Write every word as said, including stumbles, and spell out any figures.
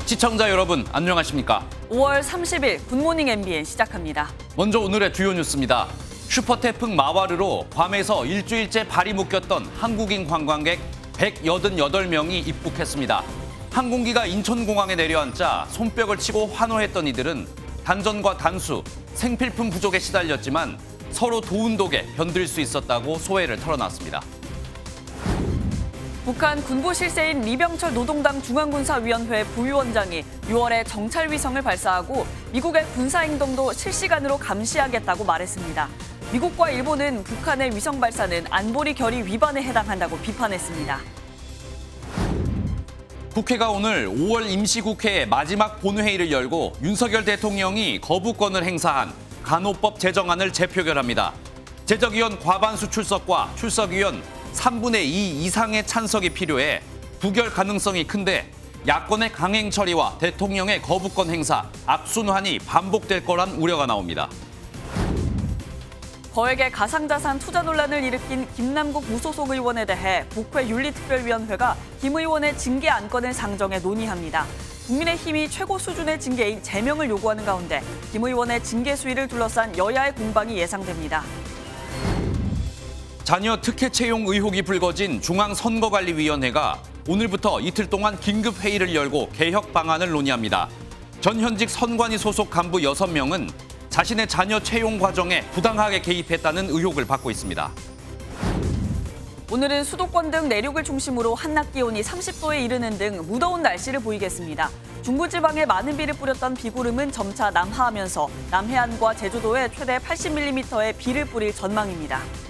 시청자 여러분, 안녕하십니까? 오월 삼십일 굿모닝 엠비엔 시작합니다. 먼저 오늘의 주요 뉴스입니다. 슈퍼태풍 마와르로 괌에서 일주일째 발이 묶였던 한국인 관광객 백팔십팔 명이 입국했습니다. 항공기가 인천공항에 내려앉자 손뼉을 치고 환호했던 이들은 단전과 단수, 생필품 부족에 시달렸지만 서로 도운 덕에 견딜 수 있었다고 소회를 털어놨습니다. 북한 군부 실세인 리병철 노동당 중앙군사위원회 부위원장이 유월에 정찰위성을 발사하고 미국의 군사행동도 실시간으로 감시하겠다고 말했습니다. 미국과 일본은 북한의 위성 발사는 안보리 결의 위반에 해당한다고 비판했습니다. 국회가 오늘 오월 임시국회의 마지막 본회의를 열고 윤석열 대통령이 거부권을 행사한 간호법 제정안을 재표결합니다. 제적위원 과반수 출석과 출석위원 삼분의 이 이상의 찬석이 필요해 부결 가능성이 큰데 야권의 강행 처리와 대통령의 거부권 행사, 악순환이 반복될 거란 우려가 나옵니다. 거액의 가상자산 투자 논란을 일으킨 김남국 무소속 의원에 대해 국회 윤리특별위원회가 김 의원의 징계 안건을 상정해 논의합니다. 국민의힘이 최고 수준의 징계인 제명을 요구하는 가운데 김 의원의 징계 수위를 둘러싼 여야의 공방이 예상됩니다. 자녀 특혜 채용 의혹이 불거진 중앙선거관리위원회가 오늘부터 이틀 동안 긴급 회의를 열고 개혁 방안을 논의합니다. 전현직 선관위 소속 간부 여섯 명은 자신의 자녀 채용 과정에 부당하게 개입했다는 의혹을 받고 있습니다. 오늘은 수도권 등 내륙을 중심으로 한낮 기온이 삼십 도에 이르는 등 무더운 날씨를 보이겠습니다. 중부지방에 많은 비를 뿌렸던 비구름은 점차 남하하면서 남해안과 제주도에 최대 팔십 밀리미터의 비를 뿌릴 전망입니다.